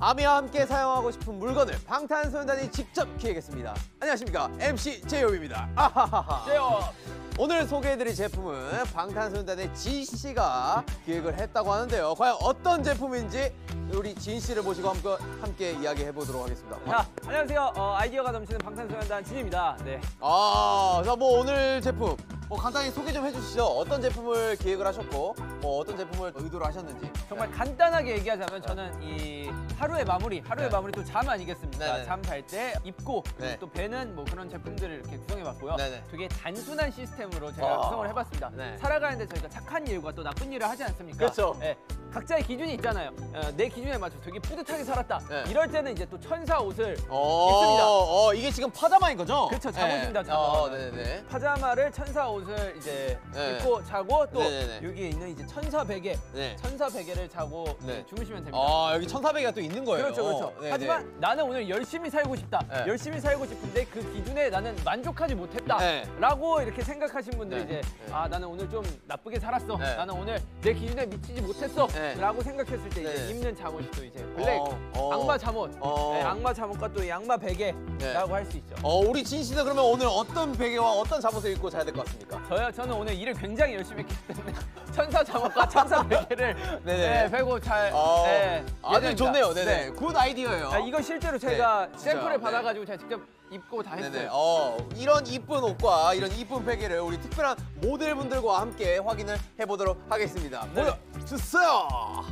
아미와 함께 사용하고 싶은 물건을 방탄소년단이 직접 기획했습니다. 안녕하십니까, MC 제이홉입니다. 아하하하. 제이홉. 오늘 소개해드릴 제품은 방탄소년단의 진씨가 기획을 했다고 하는데요. 과연 어떤 제품인지 우리 진씨를 모시고 함께 이야기해보도록 하겠습니다. 자, 안녕하세요. 아이디어가 넘치는 방탄소년단 진입니다. 네. 자, 뭐 오늘 제품 간단히 소개 좀 해주시죠. 어떤 제품을 기획을 하셨고 어떤 제품을 의도를 하셨는지. 정말 간단하게 얘기하자면 저는 이 하루의 마무리 또 잠 아니겠습니까? 잠 잘 때 입고 또 배는 뭐 그런 제품들을 이렇게 구성해봤고요. 되게 단순한 시스템으로 제가 구성을 해봤습니다. 살아가는데 저희가 착한 일과 또 나쁜 일을 하지 않습니까? 그렇죠. 네. 각자의 기준이 있잖아요. 내 기준에 맞춰 되게 뿌듯하게 살았다. 이럴 때는 이제 또 천사 옷을 입습니다. 이게 지금 파자마인 거죠? 그렇죠. 잠옷입니다. 잠옷. 네네. 파자마를 천사 옷을 이제 입고 자고 또 여기에 있는 이제 천사 베개, 천사 베개를 자고 주무시면 됩니다. 여기 천사 베개가 또 있는 거예요. 그렇죠, 그렇죠. 하지만 나는 오늘 열심히 살고 싶다. 열심히 살고 싶은데 그 기준에 나는 만족하지 못했다라고 이렇게 생각하신 분들이 이제 나는 오늘 좀 나쁘게 살았어. 나는 오늘 내 기준에 미치지 못했어. 라고 생각했을 때 이제 입는 잠옷이 또 이제 블랙 악마 잠옷, 악마 잠옷과 또 이 악마 베개라고 할 수 있죠. 우리 진 씨는 그러면 오늘 어떤 베개와 어떤 잠옷을 입고 자야 될 것 같습니까? 저는 오늘 일을 굉장히 열심히 했기 때문에 천사 잠옷과 천사 베개를 베고 잘 아주 좋네요. 네네. 굿 아이디어예요. 이거 실제로 제가 샘플을 받아가지고 제가 직접 입고 다 했어요. 이런 이쁜 옷과 이런 이쁜 베개를 우리 특별한 모델분들과 함께 확인을 해보도록 하겠습니다. 보여주세요.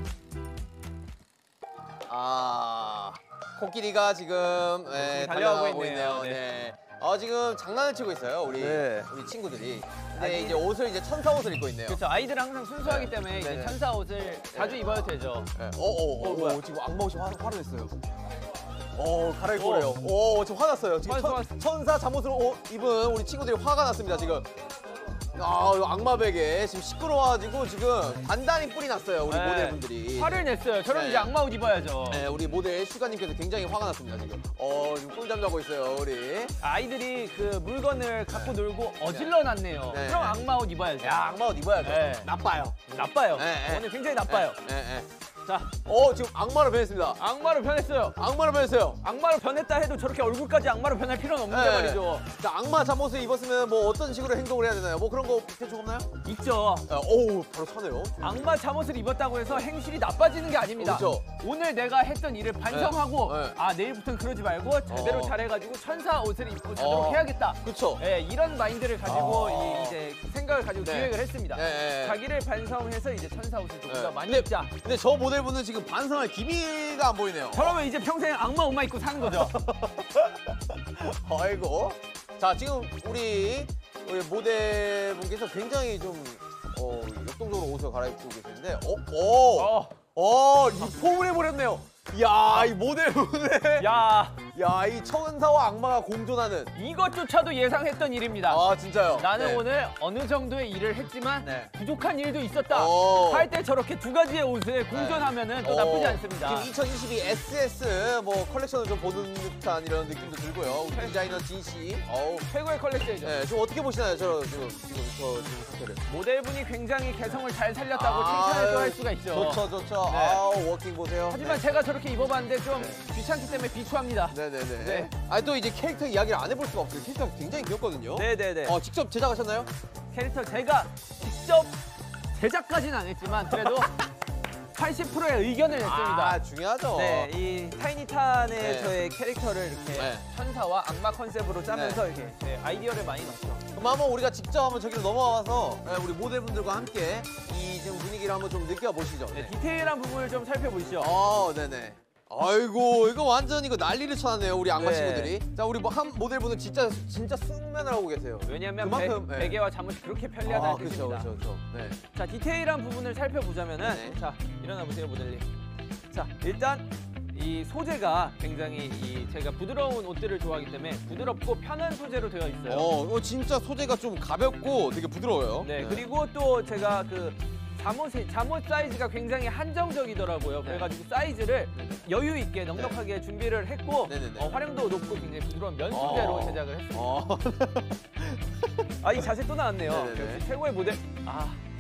코끼리가 지금 달려가고 있네요. 지금 장난을 치고 있어요, 우리 친구들이. 근데 이제 옷을 천사 옷을 입고 있네요. 그렇죠. 아이들은 항상 순수하기 때문에 이제 천사 옷을 자주 입어야 되죠. 뭐야? 지금 악마 옷이 화를 냈어요. 갈아입고 그래요. 지금 화났어요. 지금 천사 잠옷을 입은 우리 친구들이 화가 났습니다, 지금. 악마 베개 지금 시끄러워가지고 지금 단단히 뿔이 났어요, 우리 모델분들이. 화를 냈어요. 저럼 이제 악마 옷 입어야죠. 우리 모델 슈가님께서 굉장히 화가 났습니다, 지금. 지금 꿀잠 자고 있어요, 우리. 아이들이 그 물건을 갖고 놀고 어질러 놨네요. 그럼 악마 옷 입어야죠. 악마 옷 입어야죠. 나빠요. 오늘 굉장히 나빠요. 자, 지금 악마로 변했습니다. 악마로 변했어요. 악마로 변했다 해도 저렇게 얼굴까지 악마로 변할 필요는 없는데 말이죠. 자, 악마 잠옷을 입었으면 뭐 어떤 식으로 행동을 해야 되나요? 뭐 그런 거 대충 없나요? 있죠. 바로 차네요. 악마 잠옷을 입었다고 해서 행실이 나빠지는 게 아닙니다. 그렇죠. 오늘 내가 했던 일을 반성하고 내일부터는 그러지 말고 제대로 잘해가지고 천사 옷을 입고 자도록 해야겠다. 그렇죠. 이런 마인드를 가지고 이제 생각을 가지고 기획을 했습니다. 자기를 반성해서 이제 천사 옷을 조금 더 많이 입자. 근데 저 모델분은 지금 반성할 기미가 안 보이네요. 저러면 이제 평생 악마 옷만 입고 사는 거죠. 아이고. 자, 지금 우리 모델분께서 굉장히 좀 역동적으로 옷을 갈아입고 계시는데 리폼을 해버렸네요. 이야, 이 모델분의 이 천사와 악마가 공존하는 이것조차도 예상했던 일입니다. 진짜요? 나는 오늘 어느 정도의 일을 했지만 부족한 일도 있었다. 할 때 저렇게 두 가지의 옷을 공존하면은 또 나쁘지 않습니다. 지금 2022 SS 컬렉션을 좀 보는 듯한 이런 느낌도 들고요. 우리 디자이너 진 씨. 최고의 컬렉션이죠. 좀 어떻게 보시나요, 저 상태를? 모델분이 굉장히 개성을 잘 살렸다고 칭찬을 또 할 수가 있죠. 좋죠. 워킹 보세요. 하지만 제가 저렇게 입어봤는데 좀 귀찮기 때문에 비추합니다. 네네네. 또 이제 캐릭터 이야기를 안 해볼 수가 없어요. 캐릭터가 굉장히 귀엽거든요. 네네네. 직접 제작하셨나요? 캐릭터 제가 직접 제작까지는 안 했지만 그래도 80%의 의견을 냈습니다. 중요하죠. 이 타이니탄의 저의 캐릭터를 이렇게 천사와 악마 컨셉으로 짜면서 이렇게 제 아이디어를 많이 넣었죠. 그럼 한번 우리가 직접 한번 저기로 넘어와서 우리 모델분들과 함께 이 지금 분위기를 한번 좀 느껴보시죠. 디테일한 부분을 좀 살펴보시죠. 네네. 아이고, 이거 완전 난리를 쳐놨네요, 우리 악마 친구들이. 자, 우리 한 모델분은 진짜 숙면을 하고 계세요. 왜냐면 베개와 잠옷이 그렇게 편리하다는 뜻입니다. 그렇죠. 자, 디테일한 부분을 살펴보자면은 자, 일어나 보세요, 모델님. 자, 일단 이 소재가 굉장히 제가 부드러운 옷들을 좋아하기 때문에 부드럽고 편한 소재로 되어 있어요. 진짜 소재가 좀 가볍고 되게 부드러워요. 그리고 또 제가 잠옷 사이즈가 굉장히 한정적이더라고요. 그래가지고 사이즈를 여유 있게 넉넉하게 준비를 했고 활용도 높고 굉장히 부드러운 면 소재로 제작을 했습니다. 이 자세 또 나왔네요. 역시 최고의 모델.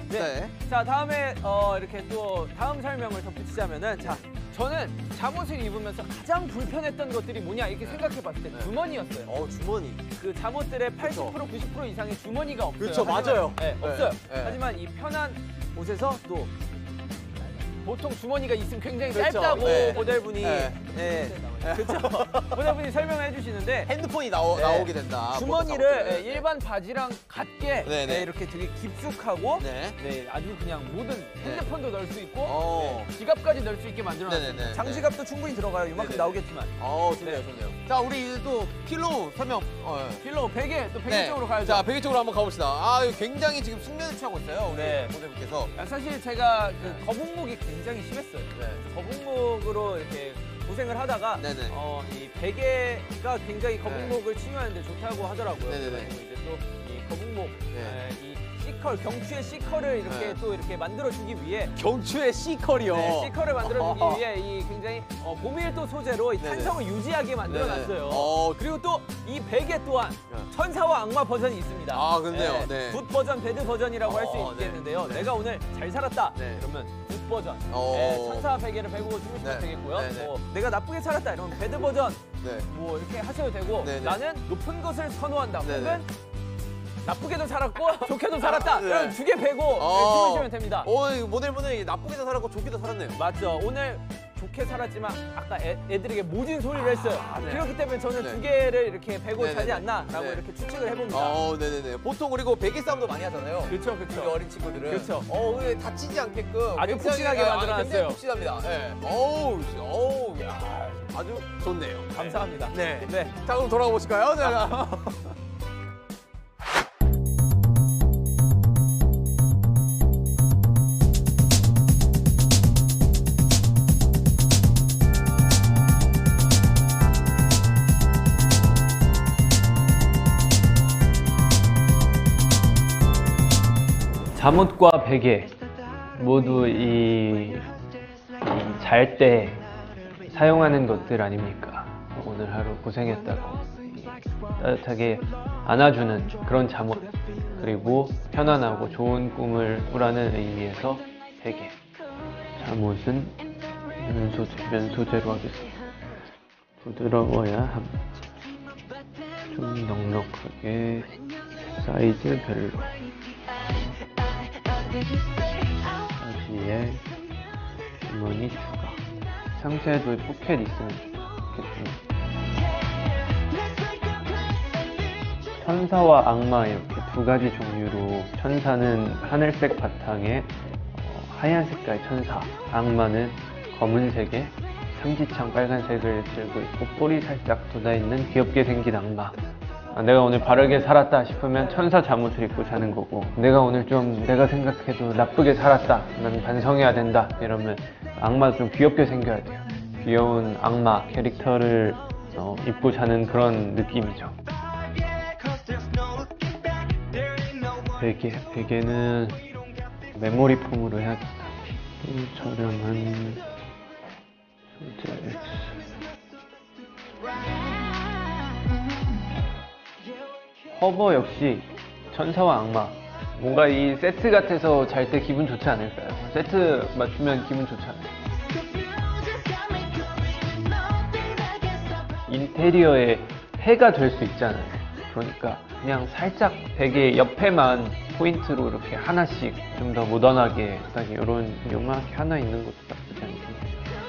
네. 자, 다음에 이렇게 또 다음 설명을 덧붙이자면은 자, 저는 잠옷을 입으면서 가장 불편했던 것들이 뭐냐 이렇게 생각해 봤을 때 주머니였어요. 주머니. 그 잠옷들의 80% 90% 이상의 주머니가 없어요. 그렇죠, 맞아요. 네, 없어요. 하지만 이 편한 옷에서 또 보통 주머니가 있으면 굉장히 짧다고 모델분이 그렇죠. 모델분이 설명해 주시는데 핸드폰이 나오게 된다. 주머니를 일반 바지랑 같게 이렇게 되게 깊숙하고 아주 그냥 모든 핸드폰도 넣을 수 있고 지갑까지 넣을 수 있게 만들어놨습니다. 장지갑도 충분히 들어가요. 이만큼 나오겠지만. 좋네요, 좋네요. 자, 우리 이제 또 필로우 설명. 필로우 베개 또 베개 쪽으로 가야죠. 자, 베개 쪽으로 한번 가봅시다. 굉장히 지금 숙면을 취하고 있어요, 우리 모델분께서. 사실 제가 그 거북목이 굉장히 심했어요. 거북목으로 이렇게 고생을 하다가 이 베개가 굉장히 거북목을 치유하는데 좋다고 하더라고요. 그래서 이제 또 이 거북목 이 C컬 경추의 C컬을 이렇게 또 이렇게 만들어주기 위해 경추의 C컬이요. C컬을 만들어주기 위해 이 굉장히 고밀도 소재로 이 탄성을 유지하게 만들어놨어요. 그리고 또 이 베개 또한 천사와 악마 버전이 있습니다. 그렇네요. 굿 버전, 배드 버전이라고 할 수 있겠는데요. 내가 오늘 잘 살았다. 그러면 굿 버전. 천사 베개를 베고 주무시면 되겠고요. 내가 나쁘게 살았다. 이러면 배드 버전. 뭐 이렇게 하셔도 되고 나는 높은 것을 선호한다. 혹은 나쁘게도 살았고 좋게도 살았다. 그럼 두 개 베고 주무시면 됩니다. 모델분은 나쁘게도 살았고 좋게도 살았네요. 맞죠. 오늘 좋게 살았지만 아까 애들에게 모진 소리를 했어요. 그렇기 때문에 저는 두 개를 이렇게 베고 자지 않나라고 이렇게 추측을 해봅니다. 네네네. 보통 그리고 베개 싸움도 많이 하잖아요. 그렇죠. 우리 어린 친구들은. 그렇죠. 다치지 않게끔 아주 푹신하게 만들어놨어요. 굉장히 푹신합니다. 야, 아주 좋네요. 감사합니다. 자, 그럼 돌아가 보실까요? 잠옷과 베개 모두 잘 때 사용하는 것들 아닙니까? 오늘 하루 고생했다고 따뜻하게 안아주는 그런 잠옷, 그리고 편안하고 좋은 꿈을 꾸라는 의미에서 베개. 잠옷은 면소재로 하겠습니다. 부드러워야 합니다. 좀 넉넉하게, 사이즈 별로. 바지에 주머니 추가. 상체에도 포켓 있으면 좋겠습니다. 천사와 악마 이렇게 두 가지 종류로, 천사는 하늘색 바탕에 하얀 색깔 천사, 악마는 검은색에 삼지창 빨간색을 들고 있고 뿔이 살짝 돋아있는 귀엽게 생긴 악마. 내가 오늘 바르게 살았다 싶으면 천사 잠옷을 입고 자는 거고, 내가 오늘 좀 내가 생각해도 나쁘게 살았다, 난 반성해야 된다 이러면 악마도 좀 귀엽게 생겨야 돼요. 귀여운 악마 캐릭터를 입고 자는 그런 느낌이죠. 베개는 메모리 폼으로 해야겠다. 저렴한 소재. 커버 역시 천사와 악마. 뭔가 이 세트 같아서 잘 때 기분 좋지 않을까요? 세트 맞추면 기분 좋지 않을까요? 인테리어에 해가 될 수 있잖아요. 그러니까 그냥 살짝 베개 옆에만 포인트로 이렇게 하나씩 좀 더 모던하게 딱 이런 요만하게 하나 있는 것도 나쁘지 않습니다.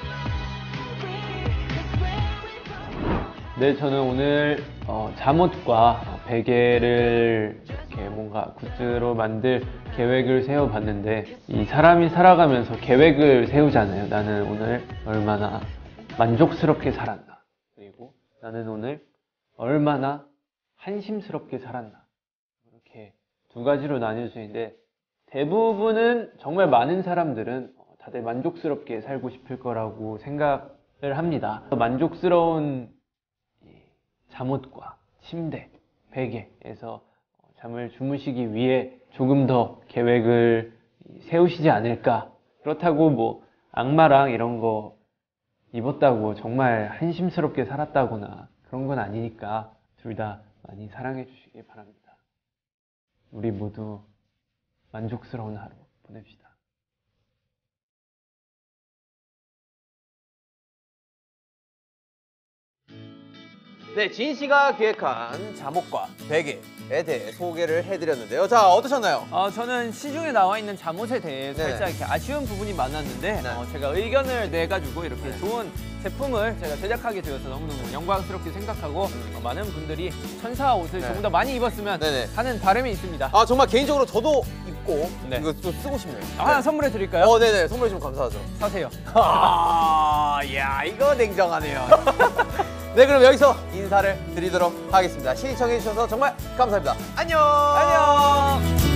네, 저는 오늘 잠옷과 베개를 이렇게 뭔가 굿즈로 만들 계획을 세워봤는데, 이 사람이 살아가면서 계획을 세우잖아요. 나는 오늘 얼마나 만족스럽게 살았나, 그리고 나는 오늘 얼마나 한심스럽게 살았나, 이렇게 두 가지로 나뉘어지는데, 대부분은 정말 많은 사람들은 다들 만족스럽게 살고 싶을 거라고 생각을 합니다. 만족스러운 잠옷과 침대, 베개에서 잠을 주무시기 위해 조금 더 계획을 세우시지 않을까. 그렇다고 뭐 악마랑 이런 거 입었다고 정말 한심스럽게 살았다거나 그런 건 아니니까 둘 다 많이 사랑해 주시기 바랍니다. 우리 모두 만족스러운 하루 보냅시다. 네, 진 씨가 기획한 잠옷과 베개에 대해 소개를 해드렸는데요. 자, 어떠셨나요? 저는 시중에 나와 있는 잠옷에 대해 네. 살짝 이렇게 아쉬운 부분이 많았는데 네. 제가 의견을 내가지고 이렇게 네. 좋은 제품을 제가 제작하게 되어서 너무너무 영광스럽게 생각하고 많은 분들이 천사 옷을 네. 조금 더 많이 입었으면 네네. 하는 바람이 있습니다. 아, 정말 개인적으로 저도 입고 네. 이거 또 쓰고 싶네요. 하나 선물해 드릴까요? 네네. 선물해 주면 감사하죠. 사세요. 야, 이거 냉정하네요. 네, 그럼 여기서 인사를 드리도록 하겠습니다. 시청해주셔서 정말 감사합니다. 안녕! 안녕!